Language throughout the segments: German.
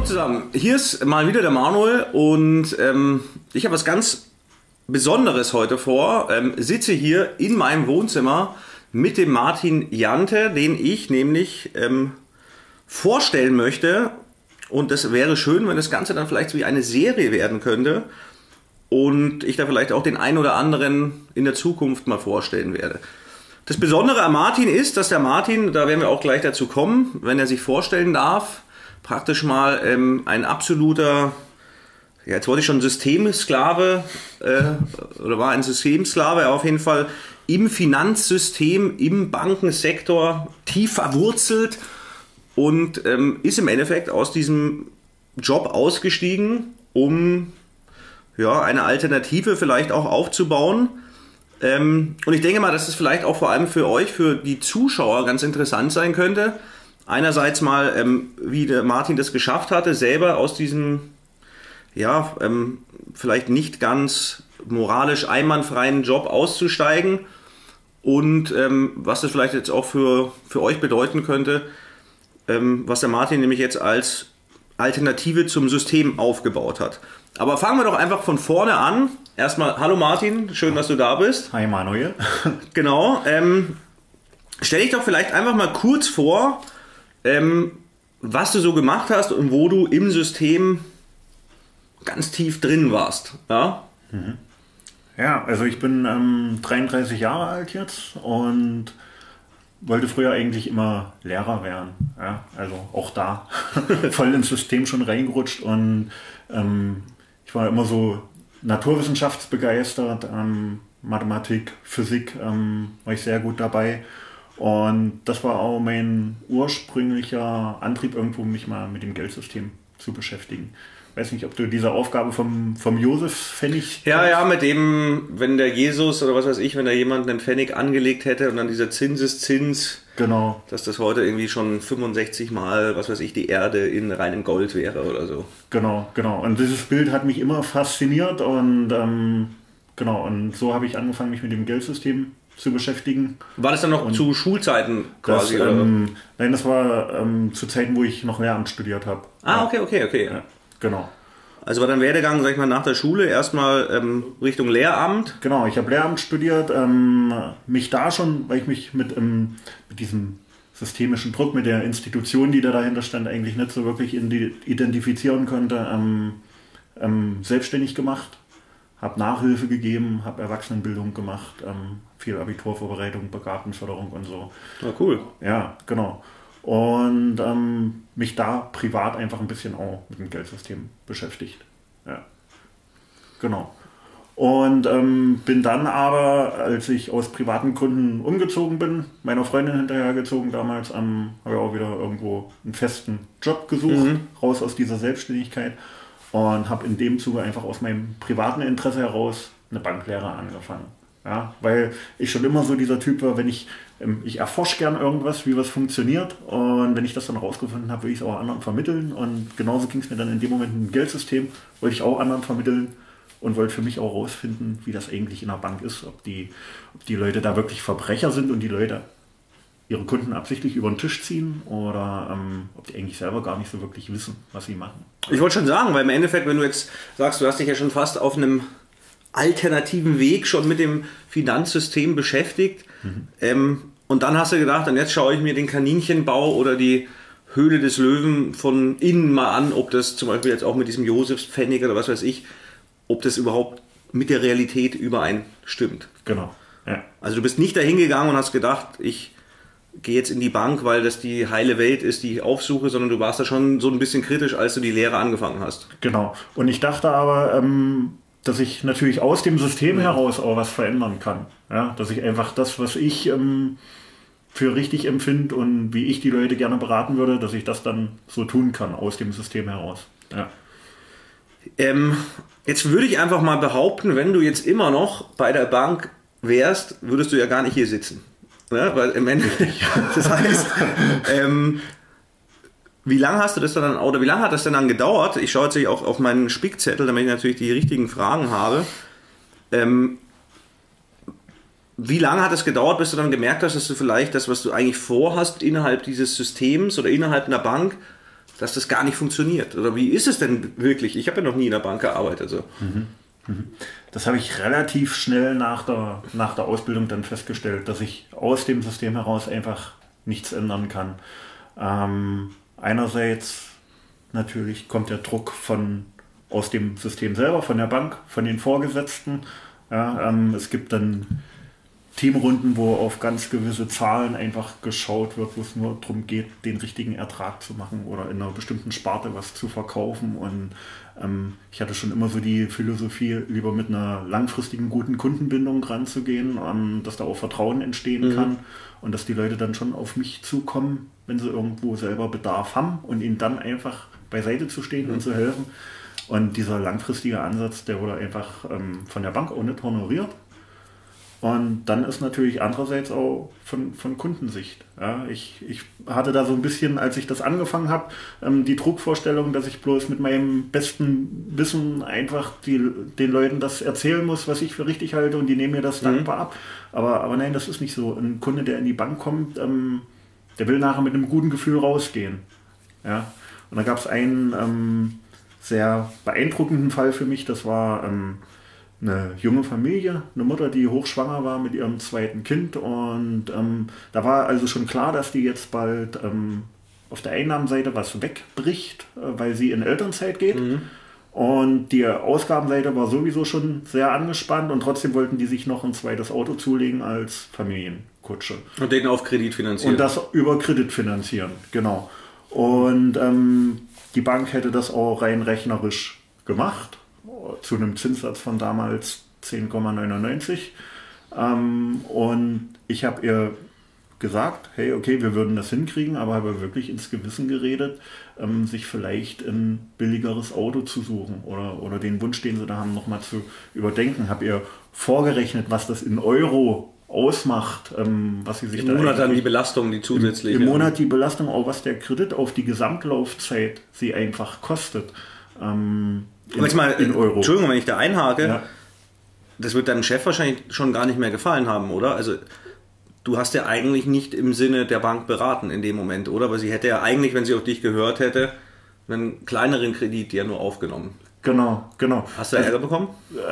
zusammen, hier ist mal wieder der Manuel und ich habe was ganz Besonderes heute vor. Sitze hier in meinem Wohnzimmer mit dem Martin Jante, den ich nämlich vorstellen möchte. Und das wäre schön, wenn das Ganze dann vielleicht wie eine Serie werden könnte und ich da vielleicht auch den einen oder anderen in der Zukunft mal vorstellen werde. Das Besondere an Martin ist, dass der Martin, da werden wir auch gleich dazu kommen, wenn er sich vorstellen darf, praktisch mal ein absoluter, ja, jetzt wollte ich schon Systemsklave, oder war ein Systemsklave, aber auf jeden Fall im Finanzsystem, im Bankensektor tief verwurzelt und ist im Endeffekt aus diesem Job ausgestiegen, um ja, eine Alternative vielleicht auch aufzubauen. Und ich denke mal, dass es vielleicht auch vor allem für euch, für die Zuschauer ganz interessant sein könnte. Einerseits mal, wie der Martin das geschafft hatte, selber aus diesem, ja, vielleicht nicht ganz moralisch einwandfreien Job auszusteigen und was das vielleicht jetzt auch für euch bedeuten könnte, was der Martin nämlich jetzt als Alternative zum System aufgebaut hat. Aber fangen wir doch einfach von vorne an. Erstmal, hallo Martin, schön, dass du da bist. Hi Manuel. Genau, stell dich doch vielleicht einfach mal kurz vor, was du so gemacht hast und wo du im System ganz tief drin warst. Ja, Ja, also ich bin 33 Jahre alt jetzt und wollte früher eigentlich immer Lehrer werden. Ja, also auch da voll ins System schon reingerutscht und ich war immer so naturwissenschaftsbegeistert, Mathematik, Physik war ich sehr gut dabei. Und das war auch mein ursprünglicher Antrieb, irgendwo mich mal mit dem Geldsystem zu beschäftigen. Ich weiß nicht, ob du diese Aufgabe vom Josef Pfennig... Ja, mit dem, wenn der Jesus oder was weiß ich, wenn da jemand einen Pfennig angelegt hätte und dann dieser Zinseszins, genau, dass das heute irgendwie schon 65 Mal, was weiß ich, die Erde in reinem Gold wäre oder so. Genau. Und dieses Bild hat mich immer fasziniert und genau, und so habe ich angefangen, mich mit dem Geldsystem zu beschäftigen. War das dann noch zu Schulzeiten quasi? Das, nein, das war zu Zeiten, wo ich noch Lehramt studiert habe. Ah, ja. Okay. Ja, genau. Also war dein Werdegang, sag ich mal, nach der Schule erstmal Richtung Lehramt? Genau, ich habe Lehramt studiert, mich da schon, weil ich mich mit diesem systemischen Druck, mit der Institution, die da dahinter stand, eigentlich nicht so wirklich identifizieren konnte, selbstständig gemacht. Habe Nachhilfe gegeben, habe Erwachsenenbildung gemacht, viel Abiturvorbereitung, Begabtenförderung und so. Ja, cool. Ja, genau. Und mich da privat einfach ein bisschen auch mit dem Geldsystem beschäftigt. Ja, genau. Und bin dann aber, als ich aus privaten Gründen umgezogen bin, meiner Freundin hinterhergezogen damals, habe ich auch wieder irgendwo einen festen Job gesucht, raus aus dieser Selbstständigkeit. Und habe in dem Zuge einfach aus meinem privaten Interesse heraus eine Banklehre angefangen. Ja, weil ich schon immer so dieser Typ war, wenn ich erforsche gern irgendwas, wie was funktioniert. Und wenn ich das dann rausgefunden habe, will ich es auch anderen vermitteln. Und genauso ging es mir dann in dem Moment im Geldsystem, wollte ich auch anderen vermitteln und wollte für mich auch rausfinden, wie das eigentlich in der Bank ist. Ob die Leute da wirklich Verbrecher sind und die Leute ihre Kunden absichtlich über den Tisch ziehen oder ob die eigentlich selber gar nicht so wirklich wissen, was sie machen. Ich wollte schon sagen, weil im Endeffekt, wenn du jetzt sagst, du hast dich ja schon fast auf einem alternativen Weg schon mit dem Finanzsystem beschäftigt und dann hast du gedacht, und jetzt schaue ich mir den Kaninchenbau oder die Höhle des Löwen von innen mal an, ob das zum Beispiel jetzt auch mit diesem Josefspfennig oder was weiß ich, ob das überhaupt mit der Realität übereinstimmt. Genau, ja. Also du bist nicht dahin gegangen und hast gedacht, ich gehe jetzt in die Bank, weil das die heile Welt ist, die ich aufsuche, sondern du warst da schon so ein bisschen kritisch, als du die Lehre angefangen hast. Genau. Und ich dachte aber, dass ich natürlich aus dem System heraus auch was verändern kann. Ja? Dass ich einfach das, was ich für richtig empfinde und wie ich die Leute gerne beraten würde, dass ich das dann so tun kann, aus dem System heraus. Ja. Jetzt würde ich einfach mal behaupten, wenn du jetzt immer noch bei der Bank wärst, würdest du ja gar nicht hier sitzen. Ja, weil im Endeffekt, das heißt, wie lange hast du das dann, oder wie lange hat das denn dann gedauert? Ich schaue jetzt auch auf meinen Spickzettel, damit ich natürlich die richtigen Fragen habe. Wie lange hat es gedauert, bis du dann gemerkt hast, dass du vielleicht das, was du eigentlich vorhast, innerhalb dieses Systems oder innerhalb einer Bank dass das gar nicht funktioniert? Oder wie ist es denn wirklich? Ich habe ja noch nie in der Bank gearbeitet. So. Das habe ich relativ schnell nach der Ausbildung dann festgestellt, dass ich aus dem System heraus einfach nichts ändern kann. Einerseits natürlich kommt der Druck aus dem System selber, von der Bank, von den Vorgesetzten. Ja, es gibt dann Teamrunden, wo auf ganz gewisse Zahlen einfach geschaut wird, wo es nur darum geht, den richtigen Ertrag zu machen oder in einer bestimmten Sparte was zu verkaufen. Und ich hatte schon immer so die Philosophie, lieber mit einer langfristigen guten Kundenbindung ranzugehen, dass da auch Vertrauen entstehen kann und dass die Leute dann schon auf mich zukommen, wenn sie irgendwo selber Bedarf haben und ihnen dann einfach beiseite zu stehen und zu helfen. Und dieser langfristige Ansatz, der wurde einfach von der Bank auch nicht honoriert. Und dann ist natürlich andererseits auch von Kundensicht. Ja, ich hatte da so ein bisschen, als ich das angefangen habe, die Trugvorstellung, dass ich bloß mit meinem besten Wissen einfach den Leuten das erzählen muss, was ich für richtig halte, und die nehmen mir das dankbar ab. Aber nein, das ist nicht so. Ein Kunde, der in die Bank kommt, der will nachher mit einem guten Gefühl rausgehen. Ja? Und da gab es einen sehr beeindruckenden Fall für mich. Das war eine junge Familie, eine Mutter, die hochschwanger war mit ihrem zweiten Kind, und da war also schon klar, dass die jetzt bald auf der Einnahmenseite was wegbricht, weil sie in Elternzeit geht. Und die Ausgabenseite war sowieso schon sehr angespannt, und trotzdem wollten die sich noch ein zweites Auto zulegen als Familienkutsche. Und den auf Kredit finanzieren. Und das über Kredit finanzieren, genau. Und die Bank hätte das auch rein rechnerisch gemacht, zu einem Zinssatz von damals 10,99. Und ich habe ihr gesagt, hey, okay, wir würden das hinkriegen, aber habe wirklich ins Gewissen geredet, sich vielleicht ein billigeres Auto zu suchen oder den Wunsch, den sie da haben, nochmal zu überdenken. Habe ihr vorgerechnet, was das in Euro ausmacht, was sie sich im Monat dann die Belastung, die zusätzliche. Im Monat die Belastung, auch was der Kredit auf die Gesamtlaufzeit sie einfach kostet. In Euro. Entschuldigung, wenn ich da einhake, ja. Das wird deinem Chef wahrscheinlich schon gar nicht mehr gefallen haben, oder? Also du hast ja eigentlich nicht im Sinne der Bank beraten in dem Moment, oder? Weil sie hätte ja eigentlich, wenn sie auf dich gehört hätte, einen kleineren Kredit ja nur aufgenommen. Genau. Hast du da Ärger bekommen?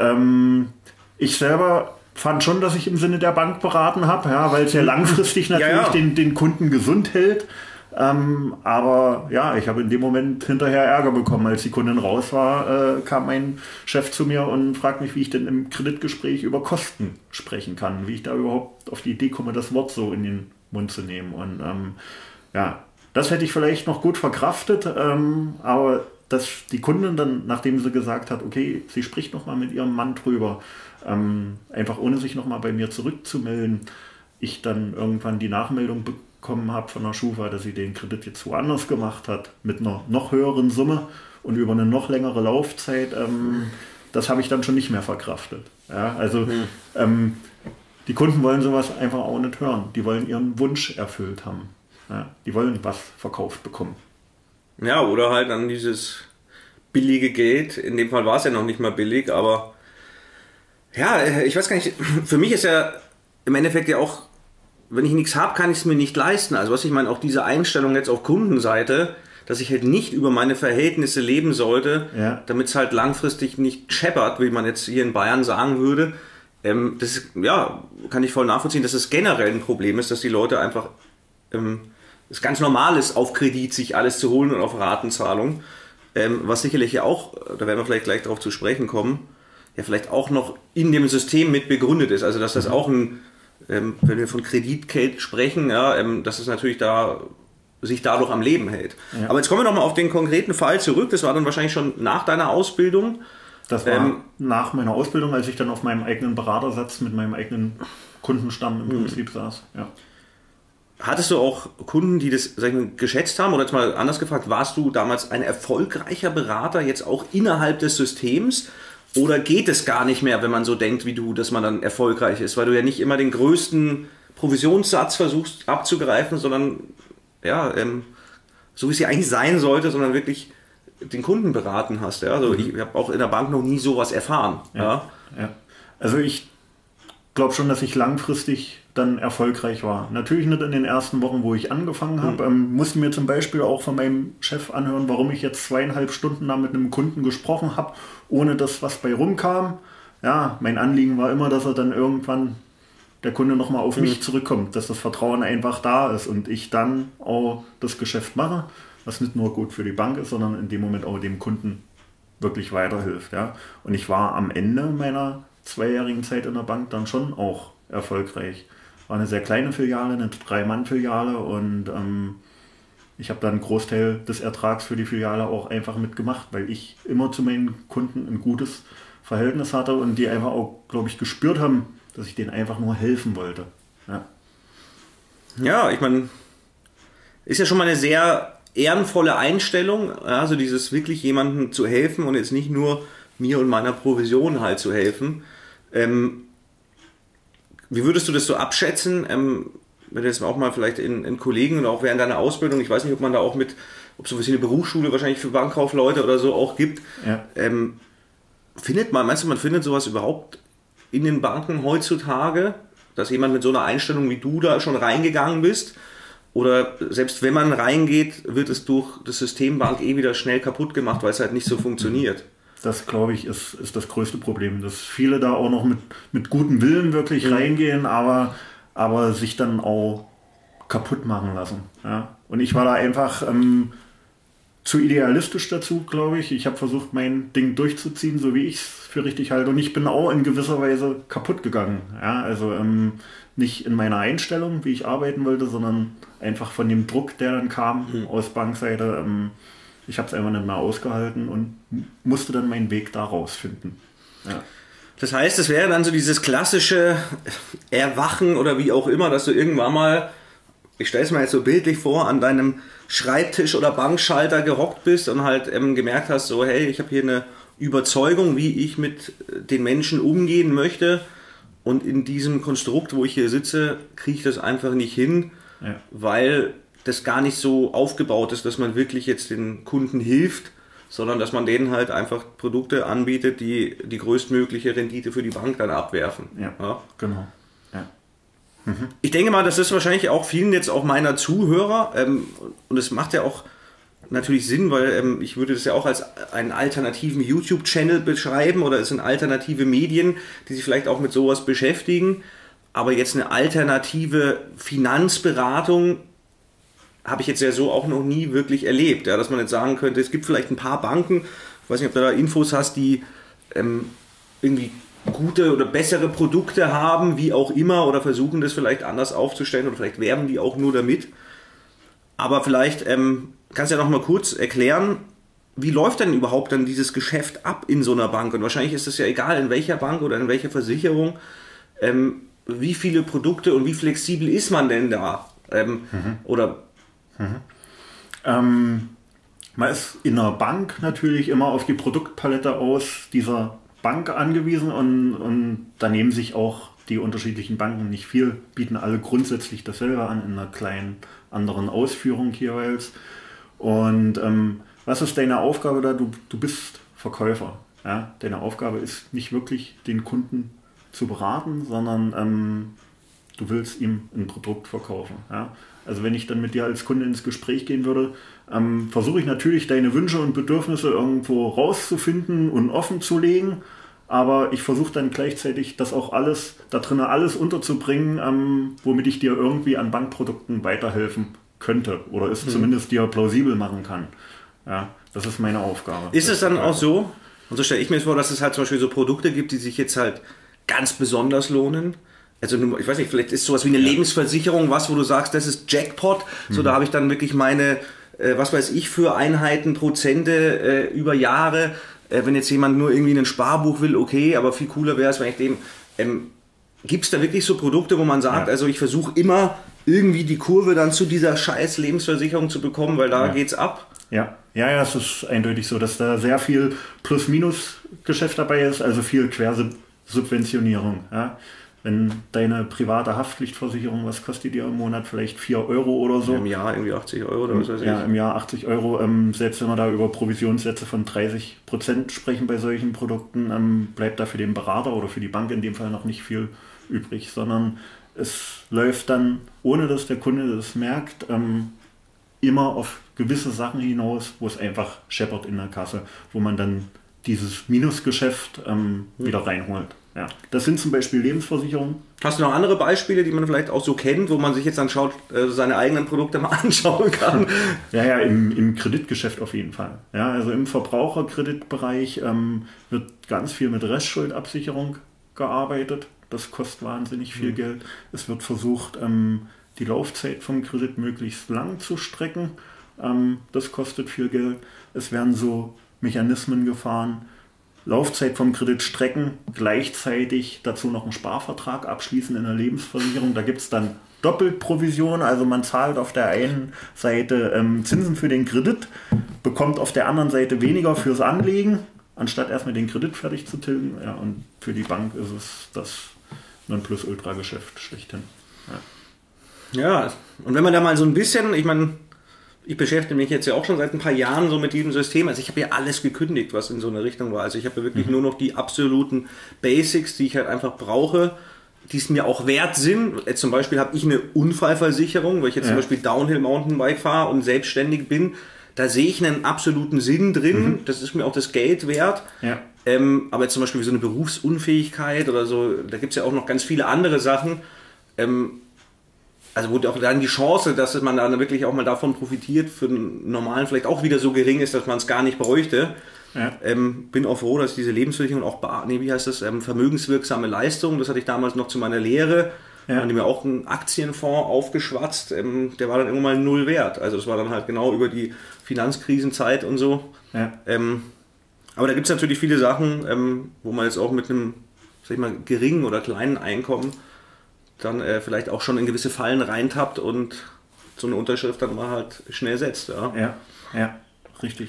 Ich selber fand schon, dass ich im Sinne der Bank beraten habe, ja, weil es ja langfristig natürlich den Kunden gesund hält. Aber ja, ich habe in dem Moment hinterher Ärger bekommen. Als die Kundin raus war, kam mein Chef zu mir und fragt mich, wie ich denn im Kreditgespräch über Kosten sprechen kann, wie ich da überhaupt auf die Idee komme, das Wort so in den Mund zu nehmen. Und das hätte ich vielleicht noch gut verkraftet, aber dass die Kundin dann, nachdem sie gesagt hat, okay, sie spricht nochmal mit ihrem Mann drüber, einfach ohne sich nochmal bei mir zurückzumelden, ich dann irgendwann die Nachmeldung bekommen habe von der Schufa, dass sie den Kredit jetzt woanders gemacht hat, mit einer noch höheren Summe und über eine noch längere Laufzeit, das habe ich dann schon nicht mehr verkraftet. Ja, also die Kunden wollen sowas einfach auch nicht hören. Die wollen ihren Wunsch erfüllt haben. Ja, die wollen was verkauft bekommen. Ja, oder halt dann dieses billige Geld. In dem Fall war es ja noch nicht mal billig, aber ja, ich weiß gar nicht, für mich ist ja im Endeffekt ja auch, wenn ich nichts habe, kann ich es mir nicht leisten. Also was ich meine, auch diese Einstellung jetzt auf Kundenseite, dass ich halt nicht über meine Verhältnisse leben sollte, damit es halt langfristig nicht scheppert, wie man jetzt hier in Bayern sagen würde. Das ist, ja, kann ich voll nachvollziehen, dass es generell ein Problem ist, dass die Leute einfach es ganz normal ist, auf Kredit sich alles zu holen und auf Ratenzahlung. Was sicherlich ja auch, da werden wir vielleicht gleich darauf zu sprechen kommen, ja vielleicht auch noch in dem System mit begründet ist. Also dass das auch ein, wenn wir von Kreditgeld sprechen, ja, dass es natürlich da sich dadurch am Leben hält. Ja. Aber jetzt kommen wir nochmal auf den konkreten Fall zurück. Das war dann wahrscheinlich schon nach deiner Ausbildung. Das war nach meiner Ausbildung, als ich dann auf meinem eigenen Beratersatz mit meinem eigenen Kundenstamm im Prinzip saß. Ja. Hattest du auch Kunden, die das, sag ich mal, geschätzt haben? Oder jetzt mal anders gefragt, warst du damals ein erfolgreicher Berater jetzt auch innerhalb des Systems? Oder geht es gar nicht mehr, wenn man so denkt wie du, dass man dann erfolgreich ist? Weil du ja nicht immer den größten Provisionssatz versuchst abzugreifen, sondern ja, so wie es ja eigentlich sein sollte, sondern wirklich den Kunden beraten hast. Ja? Also ich habe auch in der Bank noch nie sowas erfahren. Ja. Also ich glaube schon, dass ich langfristig dann erfolgreich war. Natürlich nicht in den ersten Wochen, wo ich angefangen habe. Musste mir zum Beispiel auch von meinem Chef anhören, warum ich jetzt 2,5 Stunden da mit einem Kunden gesprochen habe, ohne dass was bei rumkam. Ja, mein Anliegen war immer, dass er dann irgendwann der Kunde nochmal auf mich zurückkommt, dass das Vertrauen einfach da ist und ich dann auch das Geschäft mache, was nicht nur gut für die Bank ist, sondern in dem Moment auch dem Kunden wirklich weiterhilft. Ja. Und ich war am Ende meiner 2-jährigen Zeit in der Bank dann schon auch erfolgreich. War eine sehr kleine Filiale, eine 3-Mann-Filiale und ich habe dann einen Großteil des Ertrags für die Filiale auch einfach mitgemacht, weil ich immer zu meinen Kunden ein gutes Verhältnis hatte und die einfach auch, glaube ich, gespürt haben, dass ich denen einfach nur helfen wollte. Ja, ich meine, ist ja schon mal eine sehr ehrenvolle Einstellung, also dieses wirklich jemandem zu helfen und jetzt nicht nur mir und meiner Provision halt zu helfen. Wie würdest du das so abschätzen, wenn du jetzt auch mal vielleicht in Kollegen und auch während deiner Ausbildung, ich weiß nicht, ob man da auch ob es sowas wie eine Berufsschule wahrscheinlich für Bankkaufleute oder so auch gibt, meinst du, man findet sowas überhaupt in den Banken heutzutage, dass jemand mit so einer Einstellung wie du da schon reingegangen bist? Oder selbst wenn man reingeht, wird es durch das System Bank wieder schnell kaputt gemacht, weil es halt nicht so funktioniert? Das, glaube ich, ist das größte Problem, dass viele da auch noch mit gutem Willen wirklich reingehen, aber sich dann auch kaputt machen lassen. Ja? Und ich war da einfach zu idealistisch dazu, glaube ich. Ich habe versucht, mein Ding durchzuziehen, so wie ich es für richtig halte. Und ich bin auch in gewisser Weise kaputt gegangen. Ja? Also nicht in meiner Einstellung, wie ich arbeiten wollte, sondern einfach von dem Druck, der dann kam aus Bankseite. Ich habe es einfach nicht mehr ausgehalten und musste dann meinen Weg da rausfinden. Ja. Das heißt, es wäre dann so dieses klassische Erwachen oder wie auch immer, dass du irgendwann mal, ich stelle es mir jetzt so bildlich vor, an deinem Schreibtisch oder Bankschalter gehockt bist und halt gemerkt hast, so hey, ich habe hier eine Überzeugung, wie ich mit den Menschen umgehen möchte und in diesem Konstrukt, wo ich hier sitze, kriege ich das einfach nicht hin, weil das gar nicht so aufgebaut ist, dass man wirklich jetzt den Kunden hilft, sondern dass man denen halt einfach Produkte anbietet, die die größtmögliche Rendite für die Bank dann abwerfen. Ja, genau. Ja. Ich denke mal, das ist wahrscheinlich auch vielen jetzt auch meiner Zuhörer und es macht ja auch natürlich Sinn, weil ich würde das ja auch als einen alternativen YouTube-Channel beschreiben oder es sind alternative Medien, die sich vielleicht auch mit sowas beschäftigen, aber jetzt eine alternative Finanzberatung habe ich jetzt ja so auch noch nie wirklich erlebt, dass man jetzt sagen könnte, es gibt vielleicht ein paar Banken, ich weiß nicht, ob du da Infos hast, die irgendwie gute oder bessere Produkte haben, wie auch immer, oder versuchen das vielleicht anders aufzustellen oder vielleicht werben die auch nur damit. Aber vielleicht kannst du ja noch mal kurz erklären, wie läuft denn überhaupt dann dieses Geschäft ab in so einer Bank? Und wahrscheinlich ist es ja egal, in welcher Bank oder in welcher Versicherung, wie viele Produkte und wie flexibel ist man denn da? Oder man ist in einer Bank natürlich immer auf die Produktpalette aus dieser Bank angewiesen und da nehmen sich auch die unterschiedlichen Banken nicht viel, bieten alle grundsätzlich dasselbe an, in einer kleinen anderen Ausführung jeweils. Und was ist deine Aufgabe da? Du bist Verkäufer. Ja? Deine Aufgabe ist nicht wirklich, den Kunden zu beraten, sondern du willst ihm ein Produkt verkaufen. Ja? Also wenn ich dann mit dir als Kunde ins Gespräch gehen würde, versuche ich natürlich deine Wünsche und Bedürfnisse irgendwo rauszufinden und offen zu legen, aber ich versuche dann gleichzeitig das auch alles, da drin alles unterzubringen, womit ich dir irgendwie an Bankprodukten weiterhelfen könnte oder es zumindest dir plausibel machen kann. Ja, das ist meine Aufgabe. Ist es dann auch so, und so stelle ich mir vor, dass es halt zum Beispiel so Produkte gibt, die sich jetzt halt ganz besonders lohnen? Also ich weiß nicht, vielleicht ist sowas wie eine Lebensversicherung was, wo du sagst, das ist Jackpot. So, da habe ich dann wirklich meine, was weiß ich, für Einheiten, Prozente über Jahre. Wenn jetzt jemand nur irgendwie ein Sparbuch will, okay, aber viel cooler wäre es, wenn ich dem... Gibt es da wirklich so Produkte, wo man sagt, also ich versuche immer irgendwie die Kurve dann zu dieser scheiß Lebensversicherung zu bekommen, weil da geht's ab? Ja, es ist eindeutig so, dass da sehr viel Plus-Minus-Geschäft dabei ist, also viel Quersubventionierung. Ja. wenn deine private Haftpflichtversicherung, was kostet die im Monat? Vielleicht 4 Euro oder so. Im Jahr irgendwie 80 Euro oder was weiß ich. Ja, im Jahr 80 Euro. Selbst wenn wir da über Provisionssätze von 30% sprechen bei solchen Produkten, bleibt da für den Berater oder für die Bank in dem Fall noch nicht viel übrig, sondern es läuft dann, ohne dass der Kunde das merkt, immer auf gewisse Sachen hinaus, wo es einfach scheppert in der Kasse, wo man dann dieses Minusgeschäft wieder reinholt. Ja. Das sind zum Beispiel Lebensversicherungen. Hast du noch andere Beispiele, die man vielleicht auch so kennt, wo man sich jetzt dann schaut, seine eigenen Produkte mal anschauen kann? Ja, im Kreditgeschäft auf jeden Fall. Ja, also im Verbraucherkreditbereich wird ganz viel mit Restschuldabsicherung gearbeitet. Das kostet wahnsinnig viel Geld. Es wird versucht, die Laufzeit vom Kredit möglichst lang zu strecken. Das kostet viel Geld. Es werden so Mechanismen gefahren, Laufzeit vom Kredit strecken, gleichzeitig dazu noch einen Sparvertrag abschließen in der Lebensversicherung. Da gibt es dann Doppelprovision, also man zahlt auf der einen Seite Zinsen für den Kredit, bekommt auf der anderen Seite weniger fürs Anlegen, anstatt erstmal den Kredit fertig zu tilgen. Ja, und für die Bank ist es das Nonplusultra-Geschäft schlechthin. Ja, und wenn man da mal so ein bisschen, ich meine, ich beschäftige mich jetzt ja auch schon seit ein paar Jahren so mit diesem System. Also ich habe ja alles gekündigt, was in so eine Richtung war. Also ich habe ja wirklich nur noch die absoluten Basics, die ich halt einfach brauche, die es mir auch wert sind. Jetzt zum Beispiel habe ich eine Unfallversicherung, weil ich jetzt zum Beispiel Downhill Mountainbike fahre und selbstständig bin. Da sehe ich einen absoluten Sinn drin. Das ist mir auch das Geld wert. Ja. Aber jetzt zum Beispiel wie so eine Berufsunfähigkeit oder so, da gibt es ja auch noch ganz viele andere Sachen. Also wo auch dann die Chance, dass man dann wirklich auch mal davon profitiert, für einen normalen vielleicht auch wieder so gering ist, dass man es gar nicht bräuchte. Ja. Bin auch froh, dass diese Lebensversicherung auch, vermögenswirksame Leistung, das hatte ich damals noch zu meiner Lehre, haben die mir auch einen Aktienfonds aufgeschwatzt, der war dann irgendwann mal null wert. Also das war dann halt genau über die Finanzkrisenzeit und so. Ja. Aber da gibt es natürlich viele Sachen, wo man jetzt auch mit einem, sag ich mal, geringen oder kleinen Einkommen dann vielleicht auch schon in gewisse Fallen reintappt und so eine Unterschrift dann mal halt schnell setzt. Ja, richtig.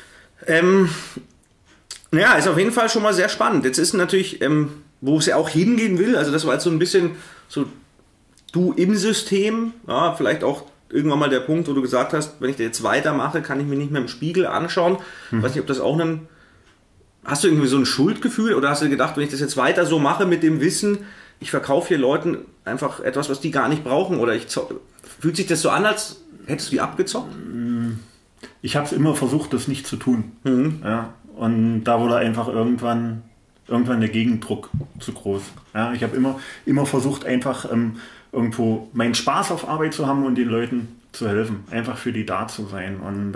Ja, ist auf jeden Fall schon mal sehr spannend. Jetzt ist natürlich, wo es ja auch hingehen will, also das war jetzt so ein bisschen so du im System, ja, vielleicht auch irgendwann mal der Punkt, wo du gesagt hast, wenn ich das jetzt weitermache, kann ich mich nicht mehr im Spiegel anschauen. Ich weiß nicht, ob das auch hast du irgendwie so ein Schuldgefühl oder hast du gedacht, wenn ich das jetzt weiter so mache mit dem Wissen, ich verkaufe hier Leuten einfach etwas, was die gar nicht brauchen, oder fühlt sich das so an, als hättest du die abgezockt? Ich habe es immer versucht, das nicht zu tun. Ja, und da wurde einfach irgendwann der Gegendruck zu groß. Ja, ich habe immer versucht, einfach irgendwo meinen Spaß auf Arbeit zu haben und den Leuten zu helfen, einfach für die da zu sein. Und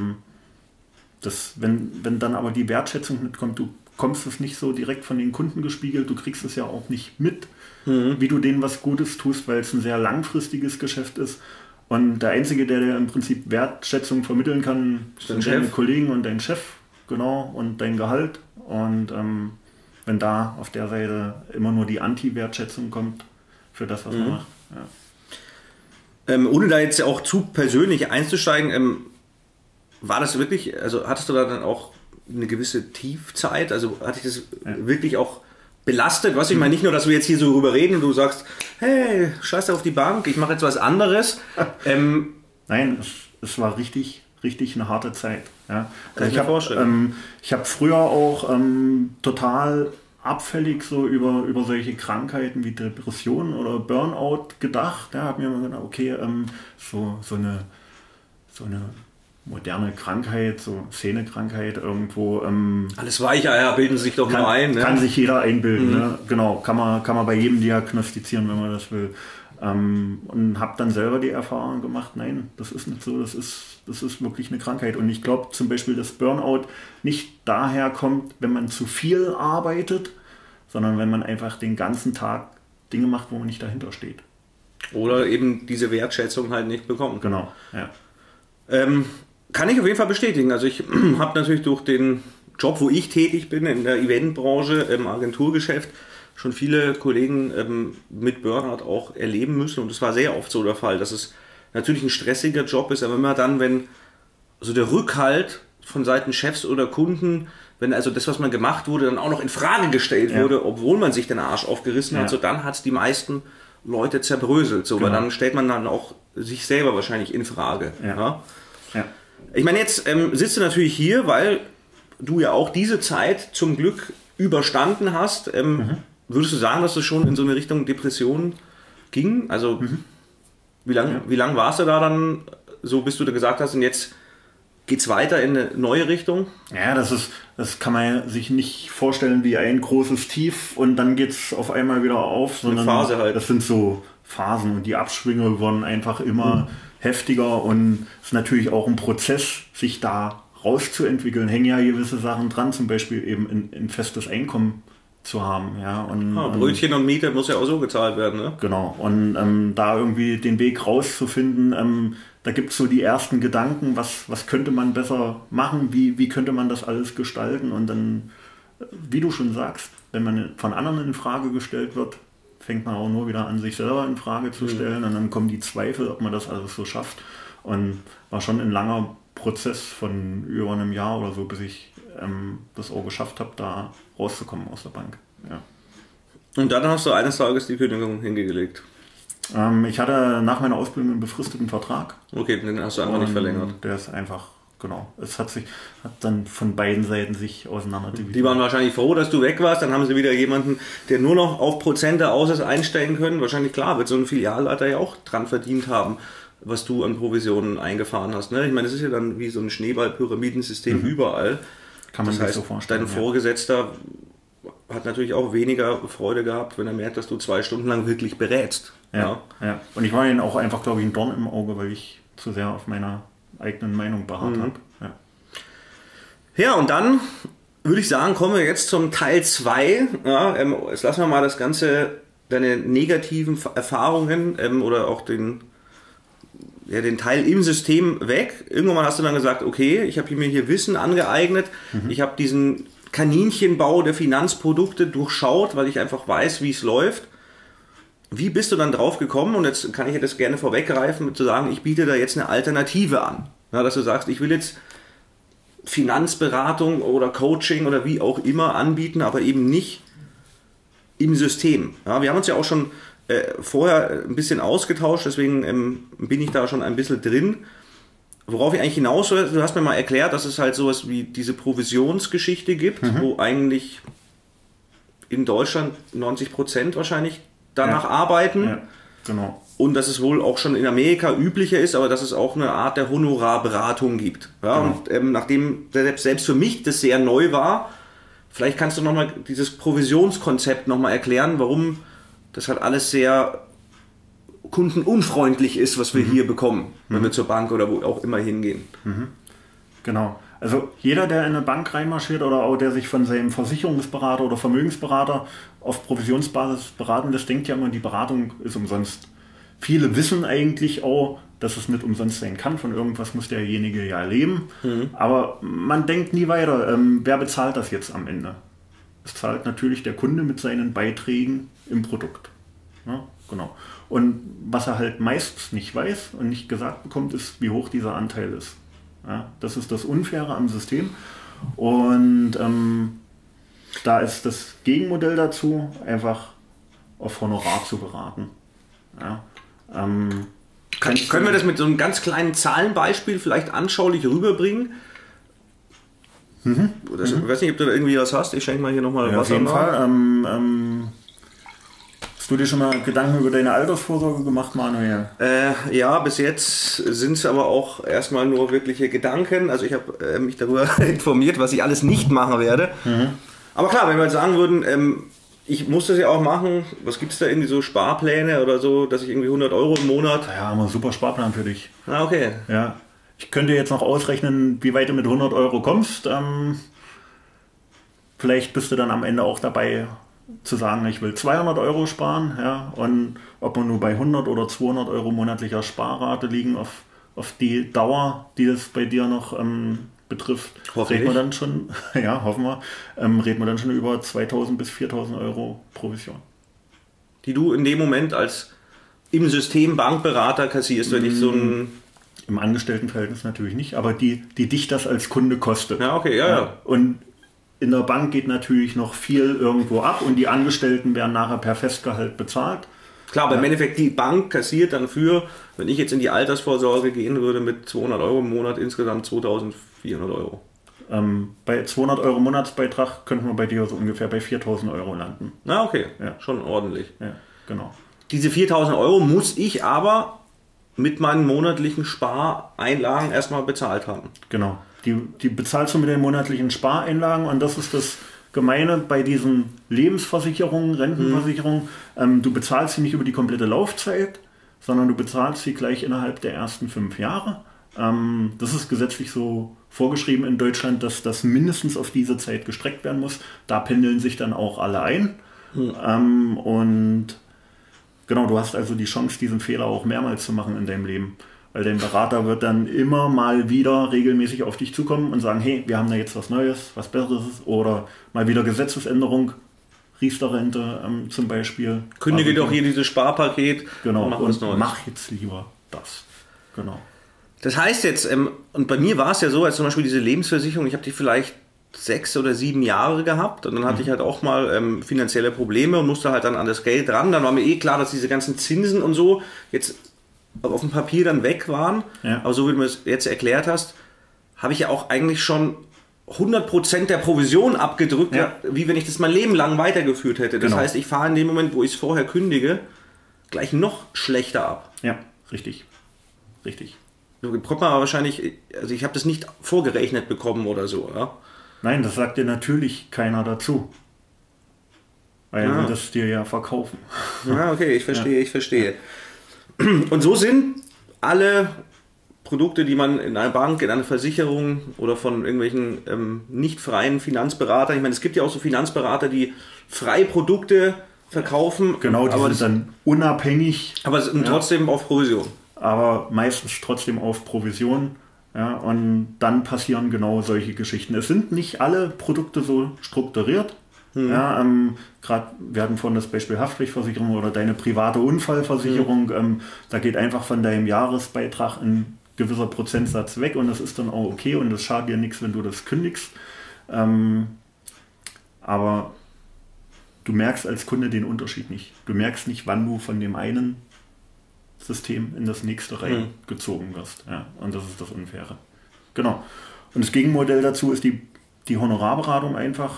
wenn dann aber die Wertschätzung nicht kommt, du kommst es nicht so direkt von den Kunden gespiegelt, du kriegst es ja auch nicht mit, wie du denen was Gutes tust, weil es ein sehr langfristiges Geschäft ist. Und der Einzige, der im Prinzip Wertschätzung vermitteln kann, sind deine Kollegen und dein Chef, genau, und dein Gehalt. Und wenn da auf der Seite immer nur die Anti-Wertschätzung kommt für das, was man macht. Ja. Ohne da jetzt auch zu persönlich einzusteigen, war das wirklich, also hattest du da dann auch eine gewisse Tiefzeit, also hatte ich das wirklich auch belastet, was ich meine, nicht nur, dass wir jetzt hier so drüber reden und du sagst, hey, scheiß auf die Bank, ich mache jetzt was anderes. Nein, es war richtig eine harte Zeit. Ja. Also ich habe früher auch total abfällig so über solche Krankheiten wie Depressionen oder Burnout gedacht. Ja, habe mir immer gedacht, okay, so eine moderne Krankheit, so Szenekrankheit irgendwo. Alles Weicheier bilden sich doch nur ein. Ne? Kann sich jeder einbilden. Ne? Genau, kann man bei jedem diagnostizieren, wenn man das will. Und habe dann selber die Erfahrung gemacht, nein, das ist nicht so, das ist wirklich eine Krankheit. Und ich glaube zum Beispiel, dass Burnout nicht daher kommt, wenn man zu viel arbeitet, sondern wenn man einfach den ganzen Tag Dinge macht, wo man nicht dahinter steht. Oder eben diese Wertschätzung halt nicht bekommt. Genau, ja. Kann ich auf jeden Fall bestätigen. Also ich habe natürlich durch den Job, wo ich tätig bin, in der Eventbranche, im Agenturgeschäft, schon viele Kollegen mit Burnout auch erleben müssen. Und es war sehr oft so der Fall, dass es natürlich ein stressiger Job ist, aber immer dann, wenn so der Rückhalt von Seiten Chefs oder Kunden wenn also das, was man gemacht wurde, dann auch noch in Frage gestellt wurde, obwohl man sich den Arsch aufgerissen hat, so dann hat es die meisten Leute zerbröselt. So, weil dann stellt man dann auch sich selber wahrscheinlich in Frage. Ja? Ja. Ich meine, jetzt sitzt du natürlich hier, weil du ja auch diese Zeit zum Glück überstanden hast. Würdest du sagen, dass es schon in so eine Richtung Depression ging? Also wie lang warst du da dann, so bis du da gesagt hast, und jetzt geht's weiter in eine neue Richtung? Ja, das kann man sich nicht vorstellen wie ein großes Tief und dann geht's auf einmal wieder auf, sondern eine Phase halt. Das sind so Phasen und die Abschwünge wurden einfach immer heftiger und es ist natürlich auch ein Prozess, sich da rauszuentwickeln. Hängen ja gewisse Sachen dran, zum Beispiel eben ein festes Einkommen zu haben. Ja, und, Brötchen und Miete muss ja auch so gezahlt werden. Ne? Genau, und da irgendwie den Weg rauszufinden, da gibt es so die ersten Gedanken, was könnte man besser machen, wie könnte man das alles gestalten und dann, wie du schon sagst, wenn man von anderen in Frage gestellt wird, fängt man auch nur wieder an, sich selber in Frage zu stellen und dann kommen die Zweifel, ob man das alles so schafft und war schon ein langer Prozess von über einem Jahr oder so, bis ich das auch geschafft habe, da rauszukommen aus der Bank. Ja. Und dann hast du eines Tages die Kündigung hingelegt? Ich hatte nach meiner Ausbildung einen befristeten Vertrag. Okay, den hast du einfach nicht verlängert. Der ist einfach, genau. Es hat dann von beiden Seiten sich auseinanderdividiert. Die waren wahrscheinlich froh, dass du weg warst. Dann haben sie wieder jemanden, der nur noch auf Prozente aus ist, einstellen können. Wahrscheinlich, klar, wird so ein Filialleiter ja auch dran verdient haben, was du an Provisionen eingefahren hast. Ne? Ich meine, das ist ja dann wie so ein Schneeball-Pyramidensystem überall. Kann man sich so vorstellen. Dein Vorgesetzter hat natürlich auch weniger Freude gehabt, wenn er merkt, dass du 2 Stunden lang wirklich berätst. Ja. Und ich war ihnen auch einfach, glaube ich, ein Dorn im Auge, weil ich zu sehr auf meiner eigenen Meinung beharrt habe. Ja, und dann würde ich sagen, kommen wir jetzt zum Teil 2. Ja, jetzt lassen wir mal das Ganze, deine negativen Erfahrungen oder auch den Teil im System weg. Irgendwann mal hast du dann gesagt, okay, ich habe mir hier Wissen angeeignet, ich habe diesen Kaninchenbau der Finanzprodukte durchschaut, weil ich einfach weiß, wie es läuft. Wie bist du dann drauf gekommen? Und jetzt kann ich das gerne vorweggreifen, zu sagen, ich biete da jetzt eine Alternative an. Ja, dass du sagst, ich will jetzt Finanzberatung oder Coaching oder wie auch immer anbieten, aber eben nicht im System. Ja, wir haben uns ja auch schon vorher ein bisschen ausgetauscht, deswegen bin ich da schon ein bisschen drin. Worauf ich eigentlich hinaus will, du hast mir mal erklärt, dass es halt sowas wie diese Provisionsgeschichte gibt, wo eigentlich in Deutschland 90% wahrscheinlich danach arbeiten. Ja, genau. Und dass es wohl auch schon in Amerika üblicher ist, aber dass es auch eine Art der Honorarberatung gibt. Ja, genau. Und nachdem selbst für mich das sehr neu war, vielleicht kannst du nochmal dieses Provisionskonzept nochmal erklären, warum das halt alles sehr kundenunfreundlich ist, was wir hier bekommen, wenn wir zur Bank oder wo auch immer hingehen. Genau. Also jeder, der in eine Bank reinmarschiert oder auch der sich von seinem Versicherungsberater oder Vermögensberater auf Provisionsbasis beraten lässt, denkt ja immer, die Beratung ist umsonst. Viele wissen eigentlich auch, dass es nicht umsonst sein kann. Von irgendwas muss derjenige ja leben. Aber man denkt nie weiter. Wer bezahlt das jetzt am Ende? Es zahlt natürlich der Kunde mit seinen Beiträgen im Produkt. Ja, genau. Und was er halt meistens nicht weiß und nicht gesagt bekommt, ist, wie hoch dieser Anteil ist. Ja, das ist das Unfaire am System. Und da ist das Gegenmodell dazu, einfach auf Honorar zu beraten. Ja, können wir das mit so einem ganz kleinen Zahlenbeispiel vielleicht anschaulich rüberbringen? Ich weiß nicht, ob du da irgendwie was hast. Ich schenke mal hier nochmal Wasser. Auf jeden Fall. Hast du dir schon mal Gedanken über deine Altersvorsorge gemacht, Manuel? Ja, bis jetzt sind es aber auch erstmal nur wirkliche Gedanken. Also ich habe mich darüber informiert, was ich alles nicht machen werde. Aber klar, wenn wir jetzt sagen würden, ich muss das ja auch machen, was gibt es da irgendwie so Sparpläne oder so, dass ich irgendwie 100 € im Monat... Ja, haben wir einen super Sparplan für dich. Ah, okay. Ja. Ich könnte jetzt noch ausrechnen, wie weit du mit 100 € kommst. Vielleicht bist du dann am Ende auch dabei zu sagen, ich will 200 € sparen. Ja, und ob wir nur bei 100 oder 200 € monatlicher Sparrate liegen auf die Dauer, die das bei dir noch betrifft, reden wir dann schon, ja, hoffen wir, reden wir dann schon über 2.000 bis 4.000 € Provision. Die du in dem Moment als im System Bankberater kassierst, wenn ich so ein... Im Angestelltenverhältnis natürlich nicht, aber die dich das als Kunde kostet. Ja, okay, ja. Und in der Bank geht natürlich noch viel irgendwo ab und die Angestellten werden nachher per Festgehalt bezahlt. Klar, aber im Endeffekt die Bank kassiert dann wenn ich jetzt in die Altersvorsorge gehen würde, mit 200 Euro im Monat insgesamt 2400 Euro. Bei 200 Euro Monatsbeitrag könnten wir bei dir so ungefähr bei 4000 Euro landen. Na okay, schon ordentlich. Ja, genau. Diese 4000 Euro muss ich aber mit meinen monatlichen Spareinlagen erstmal bezahlt haben. Genau. Die bezahlst du mit den monatlichen Spareinlagen und das ist das Gemeine bei diesen Lebensversicherungen, Rentenversicherungen. Du bezahlst sie nicht über die komplette Laufzeit, sondern du bezahlst sie gleich innerhalb der ersten 5 Jahre. Das ist gesetzlich so vorgeschrieben in Deutschland, dass das mindestens auf diese Zeit gestreckt werden muss. Da pendeln sich dann auch alle ein. Und genau, du hast also die Chance, diesen Fehler auch mehrmals zu machen in deinem Leben. Weil dein Berater wird dann immer mal wieder regelmäßig auf dich zukommen und sagen, hey, wir haben da jetzt was Neues, was Besseres oder mal wieder Gesetzesänderung, Riester-Rente zum Beispiel. Kündige doch hier dieses Sparpaket genau, und mach jetzt lieber das. Genau. Das heißt jetzt, und bei mir war es ja so, als zum Beispiel diese Lebensversicherung, ich habe die vielleicht 6 oder 7 Jahre gehabt und dann hatte ich halt auch mal finanzielle Probleme und musste halt dann an das Geld ran. Dann war mir klar, dass diese ganzen Zinsen und so jetzt auf dem Papier dann weg waren. Ja. Aber so wie du es jetzt erklärt hast, habe ich ja auch eigentlich schon 100% der Provision abgedrückt, wie wenn ich das mein Leben lang weitergeführt hätte. Das heißt, ich fahre in dem Moment, wo ich es vorher kündige, gleich noch schlechter ab. Ja, richtig. Richtig. So bekommt man aber wahrscheinlich, also ich habe das nicht vorgerechnet bekommen oder so, ja? Nein, das sagt dir natürlich keiner dazu. Weil sie das dir ja verkaufen. Ja, okay, ich verstehe. Und so sind alle Produkte, die man in einer Bank, in einer Versicherung oder von irgendwelchen nicht freien Finanzberatern, ich meine, es gibt ja auch so Finanzberater, die freie Produkte verkaufen. Genau, die sind dann unabhängig. Aber sind trotzdem auf Provision. Aber meistens trotzdem auf Provision. Ja, und dann passieren genau solche Geschichten. Es sind nicht alle Produkte so strukturiert. Ja, gerade wir hatten vorhin das Beispiel Haftpflichtversicherung oder deine private Unfallversicherung. Da geht einfach von deinem Jahresbeitrag ein gewisser Prozentsatz weg und das ist dann auch okay und das schadet dir nichts, wenn du das kündigst. Aber du merkst als Kunde den Unterschied nicht. Du merkst nicht, wann du von dem einen System in das nächste reingezogen wirst. Ja, und das ist das Unfaire. Genau. Und das Gegenmodell dazu ist die Honorarberatung einfach.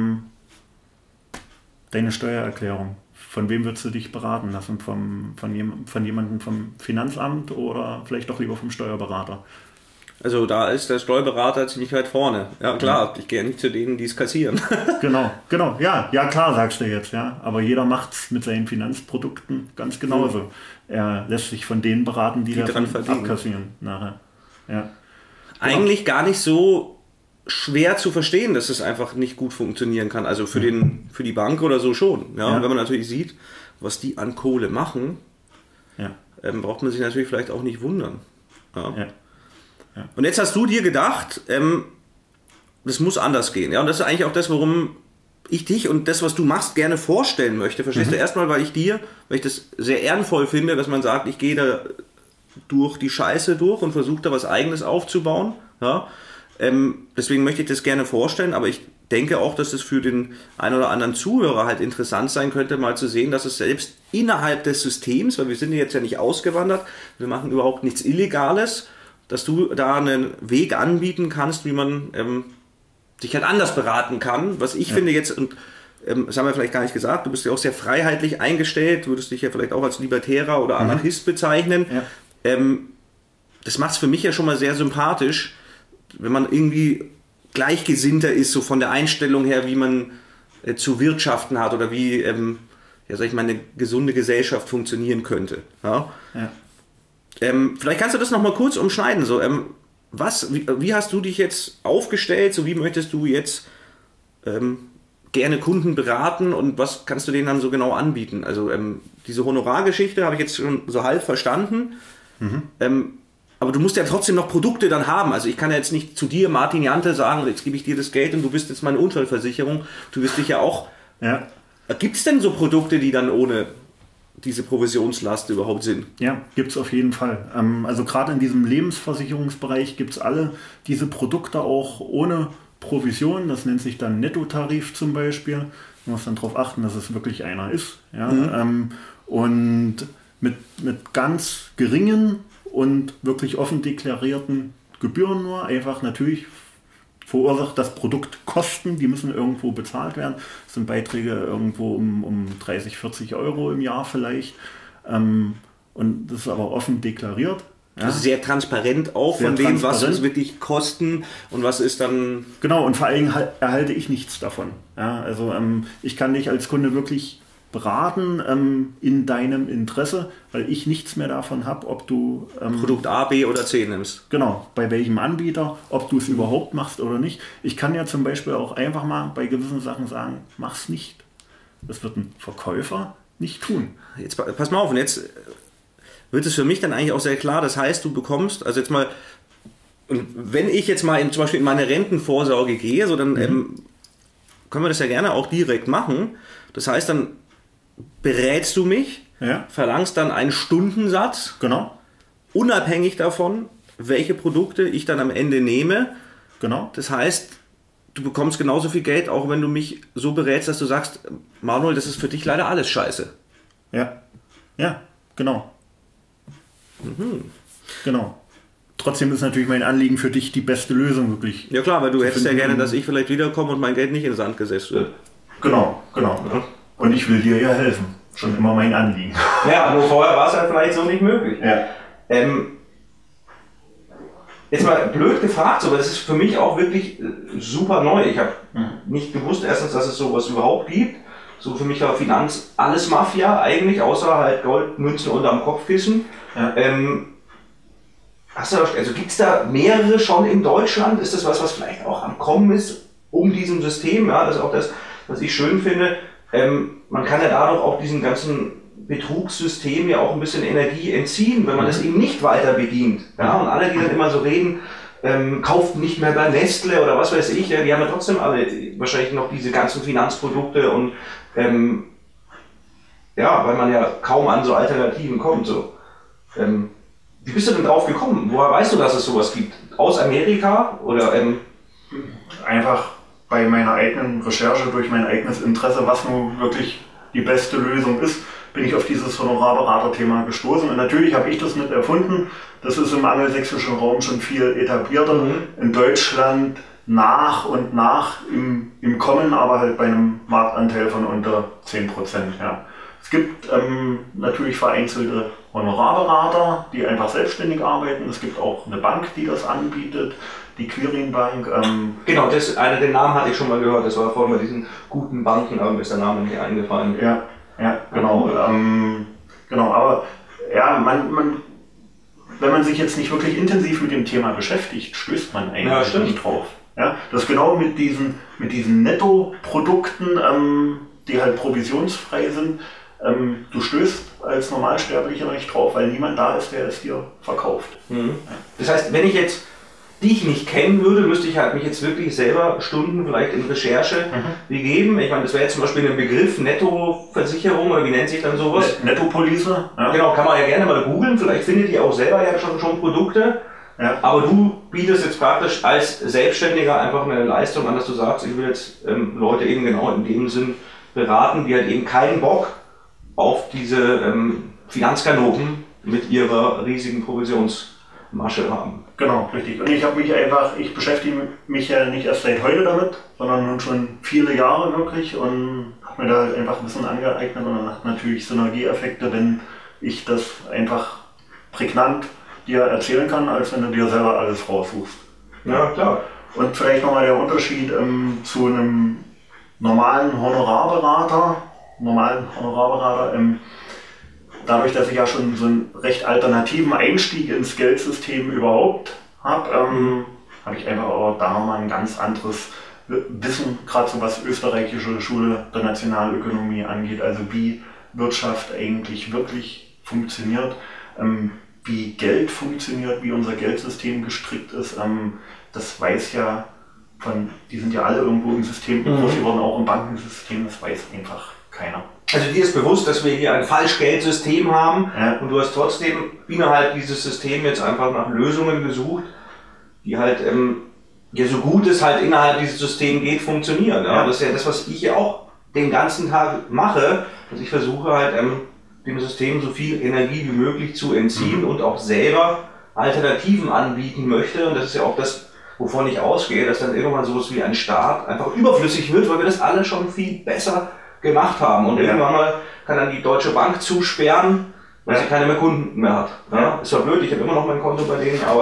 Deine Steuererklärung. Von wem würdest du dich beraten lassen? Von jemandem vom Finanzamt oder vielleicht doch lieber vom Steuerberater? Also da ist der Steuerberater ziemlich weit vorne. Ja klar, ich gehe nicht zu denen, die es kassieren. Genau. Ja klar, sagst du jetzt. Ja. Aber jeder macht es mit seinen Finanzprodukten ganz genauso. Er lässt sich von denen beraten, die davon abkassieren nachher. Ja. Eigentlich gar nicht so schwer zu verstehen, dass es einfach nicht gut funktionieren kann. Also für die Bank oder so schon. Ja? Und wenn man natürlich sieht, was die an Kohle machen, braucht man sich natürlich vielleicht auch nicht wundern. Ja. Und jetzt hast du dir gedacht, das muss anders gehen. Ja? Und das ist eigentlich auch das, warum ich dich und das, was du machst, gerne vorstellen möchte. Verstehst du? Erstmal, weil ich das sehr ehrenvoll finde, dass man sagt, ich gehe da durch die Scheiße durch und versuche da was Eigenes aufzubauen. Ja? Deswegen möchte ich das gerne vorstellen, aber ich denke auch, dass es für den einen oder anderen Zuhörer halt interessant sein könnte, mal zu sehen, dass es selbst innerhalb des Systems, weil wir sind jetzt ja nicht ausgewandert, wir machen überhaupt nichts Illegales, dass du da einen Weg anbieten kannst, wie man sich halt anders beraten kann. Was ich finde jetzt, und das haben wir vielleicht gar nicht gesagt, du bist ja auch sehr freiheitlich eingestellt, würdest dich ja vielleicht auch als Libertärer oder Anarchist bezeichnen. Ja. Das macht es für mich ja schon mal sehr sympathisch, wenn man irgendwie gleichgesinnter ist, so von der Einstellung her, wie man zu wirtschaften hat oder wie eine gesunde Gesellschaft funktionieren könnte. Ja? Ja. Vielleicht kannst du das nochmal kurz umschneiden. So, wie hast du dich jetzt aufgestellt? So, wie möchtest du jetzt gerne Kunden beraten und was kannst du denen dann so genau anbieten? Also diese Honorargeschichte habe ich jetzt schon so halb verstanden. Aber du musst ja trotzdem noch Produkte dann haben. Also ich kann ja jetzt nicht zu dir, Martin Jante, sagen, jetzt gebe ich dir das Geld und du bist jetzt meine Unfallversicherung. Du wirst dich ja auch... Ja. Gibt es denn so Produkte, die dann ohne diese Provisionslast überhaupt sind? Ja, gibt es auf jeden Fall. Also gerade in diesem Lebensversicherungsbereich gibt es alle diese Produkte auch ohne Provision, das nennt sich dann Nettotarif zum Beispiel. Man muss dann darauf achten, dass es wirklich einer ist. Ja? Und mit ganz geringen und wirklich offen deklarierten Gebühren nur, einfach natürlich verursacht das Produkt Kosten, die müssen irgendwo bezahlt werden. Das sind Beiträge irgendwo um 30, 40 Euro im Jahr vielleicht. Und das ist aber offen deklariert. Ja. Also sehr transparent auch sehr von dem, was ist wirklich Kosten und was ist dann... Genau, und vor allem erhalte ich nichts davon. Ja, also ich kann dich als Kunde wirklich beraten in deinem Interesse, weil ich nichts mehr davon habe, ob du... Produkt A, B oder C nimmst. Genau, bei welchem Anbieter, ob du es überhaupt machst oder nicht. Ich kann ja zum Beispiel auch einfach mal bei gewissen Sachen sagen, mach's nicht. Das wird ein Verkäufer nicht tun. Jetzt pass mal auf, und jetzt wird es für mich dann eigentlich auch sehr klar, das heißt, du bekommst, also jetzt mal, wenn ich jetzt mal zum Beispiel in meine Rentenvorsorge gehe, so dann können wir das ja gerne auch direkt machen. Das heißt, dann berätst du mich, verlangst dann einen Stundensatz, genau, unabhängig davon, welche Produkte ich dann am Ende nehme. Genau. Das heißt, du bekommst genauso viel Geld, auch wenn du mich so berätst, dass du sagst, Manuel, das ist für dich leider alles scheiße. Ja, genau. Genau. Trotzdem ist natürlich mein Anliegen für dich die beste Lösung wirklich. Ja klar, weil du hättest ja gerne, dass ich vielleicht wiederkomme und mein Geld nicht in den Sand gesetzt wird. Genau. Ja. Und ich will dir ja helfen. Schon immer mein Anliegen. Ja, nur vorher war es halt vielleicht so nicht möglich. Ja. Jetzt mal blöd gefragt, aber das ist für mich auch wirklich super neu. Ich habe nicht gewusst, erstens, dass es sowas überhaupt gibt. So für mich war Finanz alles Mafia eigentlich, außer halt Gold, Münzen unterm Kopfkissen. Ja. Also gibt es da mehrere schon in Deutschland? Ist das was vielleicht auch am Kommen ist um diesem System? Ja, das ist auch das, was ich schön finde. Man kann ja dadurch auch diesen ganzen Betrugssystem ja auch ein bisschen Energie entziehen, wenn man das eben nicht weiter bedient. Ja, und alle, die dann immer so reden, kauft nicht mehr bei Nestle oder was weiß ich, ja, die haben ja trotzdem alle wahrscheinlich noch diese ganzen Finanzprodukte und weil man ja kaum an so Alternativen kommt. So. Wie bist du denn drauf gekommen? Woher weißt du, dass es sowas gibt? Aus Amerika? Oder, Einfach bei meiner eigenen Recherche, durch mein eigenes Interesse, was nun wirklich die beste Lösung ist, bin ich auf dieses Honorarberater-Thema gestoßen. Und natürlich habe ich das nicht erfunden. Das ist im angelsächsischen Raum schon viel etablierter. In Deutschland nach und nach im Kommen, aber halt bei einem Marktanteil von unter 10%. Ja. Es gibt natürlich vereinzelte Honorarberater, die einfach selbstständig arbeiten. Es gibt auch eine Bank, die das anbietet, die Clearingbank. Genau, den Namen hatte ich schon mal gehört. Das war vorhin bei diesen guten Banken, aber mir ist der Name nicht eingefallen. Ja, genau. Genau, aber ja, wenn man sich jetzt nicht wirklich intensiv mit dem Thema beschäftigt, stößt man eigentlich nicht drauf. Ja, das genau mit diesen Nettoprodukten, die halt provisionsfrei sind, du stößt als Normalsterblicher nicht drauf, weil niemand da ist, der es dir verkauft. Das heißt, wenn ich jetzt dich nicht kennen würde, müsste ich halt mich jetzt wirklich selber Stunden vielleicht in Recherche begeben. Ich meine, das wäre jetzt zum Beispiel ein Begriff, Nettoversicherung oder wie nennt sich dann sowas? Nettopolice. Ja. Genau, kann man ja gerne mal googeln. Vielleicht findet ihr auch selber ja schon Produkte. Ja. Aber du bietest jetzt praktisch als Selbstständiger einfach eine Leistung an, dass du sagst, ich will jetzt Leute eben genau in dem Sinn beraten, die halt eben keinen Bock auf diese Finanzkanopen mit ihrer riesigen Provisionsmasche haben. Genau, richtig. Und ich beschäftige mich ja nicht erst seit heute damit, sondern nun schon viele Jahre wirklich und habe mir da halt einfach Wissen angeeignet und dann hat natürlich Synergieeffekte, wenn ich das einfach prägnant dir erzählen kann, als wenn du dir selber alles raussuchst. Ja, klar. Und vielleicht nochmal der Unterschied zu einem normalen Honorarberater. Dadurch, dass ich ja schon so einen recht alternativen Einstieg ins Geldsystem überhaupt habe, habe ich einfach auch da nochmal ein ganz anderes Wissen, gerade so was österreichische Schule der Nationalökonomie angeht, also wie Wirtschaft eigentlich wirklich funktioniert, wie Geld funktioniert, wie unser Geldsystem gestrickt ist, das weiß ja die sind ja alle irgendwo im System groß geworden, auch im Bankensystem, das weiß einfach keiner. Also dir ist bewusst, dass wir hier ein Falschgeldsystem haben und du hast trotzdem innerhalb dieses Systems jetzt einfach nach Lösungen gesucht, die halt ja, so gut es halt innerhalb dieses Systems geht, funktionieren. Ja? Das ist ja das, was ich ja auch den ganzen Tag mache, dass ich versuche halt dem System so viel Energie wie möglich zu entziehen und auch selber Alternativen anbieten möchte. Und das ist ja auch das, wovon ich ausgehe, dass dann irgendwann sowas wie ein Staat einfach überflüssig wird, weil wir das alle schon viel besser gemacht haben. Und irgendwann mal kann dann die Deutsche Bank zusperren, weil sie keine mehr Kunden mehr hat. Ja? Ist zwar blöd, ich habe immer noch mein Konto bei denen, aber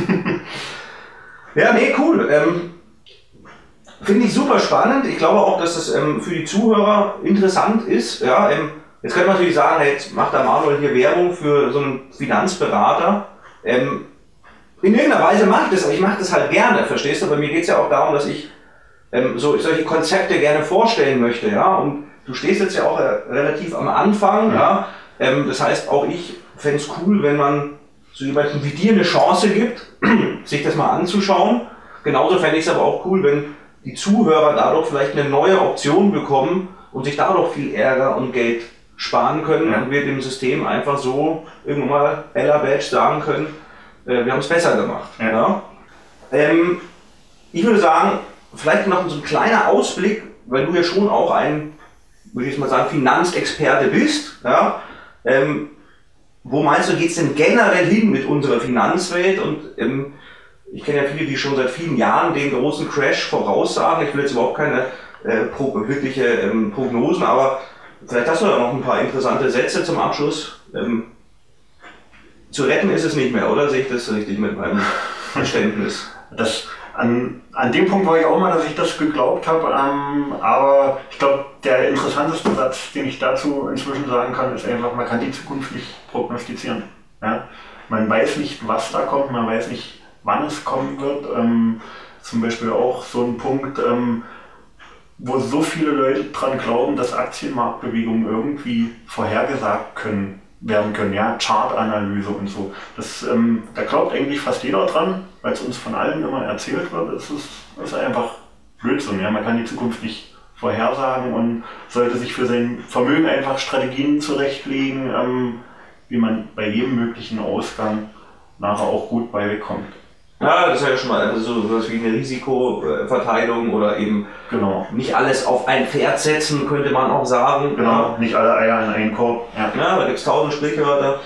ja, nee, cool. Finde ich super spannend. Ich glaube auch, dass das für die Zuhörer interessant ist. Ja, jetzt könnte man natürlich sagen, hey, jetzt macht der Manuel hier Werbung für so einen Finanzberater. In irgendeiner Weise mache ich das, aber ich mache das halt gerne, verstehst du? Bei mir geht es ja auch darum, dass ich solche Konzepte gerne vorstellen möchte. Ja? Und du stehst jetzt ja auch relativ am Anfang. Ja? Das heißt, auch ich fände es cool, wenn man so jemandem wie dir eine Chance gibt, sich das mal anzuschauen. Genauso fände ich es aber auch cool, wenn die Zuhörer dadurch vielleicht eine neue Option bekommen und sich dadurch viel Ärger und Geld sparen können und wir dem System einfach so irgendwann mal Ella Badge sagen können, wir haben es besser gemacht. Ja. Ich würde sagen, vielleicht noch so ein kleiner Ausblick, weil du ja schon auch ein, würde ich jetzt mal sagen, Finanzexperte bist. Ja. Wo meinst du, geht es denn generell hin mit unserer Finanzwelt? Und ich kenne ja viele, die schon seit vielen Jahren den großen Crash voraussagen. Ich will jetzt überhaupt keine wirkliche Prognosen, aber vielleicht hast du da noch ein paar interessante Sätze zum Abschluss. Zu retten ist es nicht mehr, oder? Sehe ich das richtig mit meinem Verständnis? An dem Punkt war ich auch mal, dass ich das geglaubt habe, aber ich glaube, der interessanteste Satz, den ich dazu inzwischen sagen kann, ist einfach, man kann die Zukunft nicht prognostizieren. Ja? Man weiß nicht, was da kommt, man weiß nicht, wann es kommen wird. Zum Beispiel auch so ein Punkt, wo so viele Leute dran glauben, dass Aktienmarktbewegungen irgendwie vorhergesagt werden können, ja, Chartanalyse und so. Da glaubt eigentlich fast jeder dran, weil es uns von allen immer erzählt wird. Es ist einfach Blödsinn. Ja? Man kann die Zukunft nicht vorhersagen und sollte sich für sein Vermögen einfach Strategien zurechtlegen, wie man bei jedem möglichen Ausgang nachher auch gut bei wegkommt. Ja, das ist ja schon mal so was wie eine Risikoverteilung oder eben nicht alles auf ein Pferd setzen, könnte man auch sagen. Genau, nicht alle Eier in einen Korb. Ja, da gibt es 1000 Sprichwörter.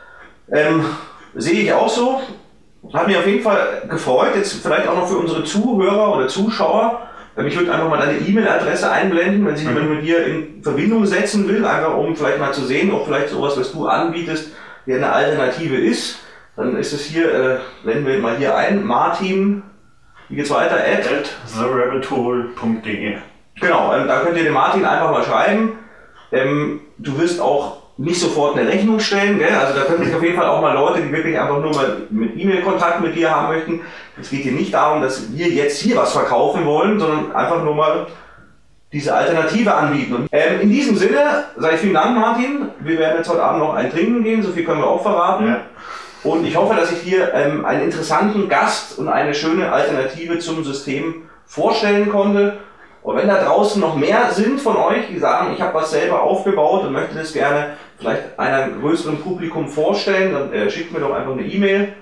Sehe ich auch so. Hat mich auf jeden Fall gefreut, jetzt vielleicht auch noch für unsere Zuhörer oder Zuschauer. Ich würde einfach mal deine E-Mail-Adresse einblenden, wenn sich jemand mit dir in Verbindung setzen will, einfach um vielleicht mal zu sehen, ob vielleicht sowas, was du anbietest, hier eine Alternative ist. Dann ist es hier, blenden wir mal hier ein, Martin, wie geht's weiter? @therabbithole.de. Genau, da könnt ihr den Martin einfach mal schreiben. Du wirst auch nicht sofort eine Rechnung stellen, gell? Also da können sich auf jeden Fall auch mal Leute, die wirklich einfach nur mal mit E-Mail-Kontakt mit dir haben möchten. Es geht hier nicht darum, dass wir jetzt hier was verkaufen wollen, sondern einfach nur mal diese Alternative anbieten. Und, in diesem Sinne sage ich vielen Dank, Martin. Wir werden jetzt heute Abend noch ein Trinken gehen, so viel können wir auch verraten. Ja. Und ich hoffe, dass ich hier einen interessanten Gast und eine schöne Alternative zum System vorstellen konnte. Und wenn da draußen noch mehr sind von euch, die sagen, ich habe was selber aufgebaut und möchte das gerne vielleicht einem größeren Publikum vorstellen, dann schickt mir doch einfach eine E-Mail,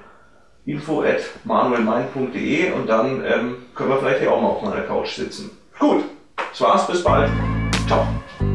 info@manuelmein.de, und dann können wir vielleicht hier auch mal auf meiner Couch sitzen. Gut, das war's, bis bald. Ciao.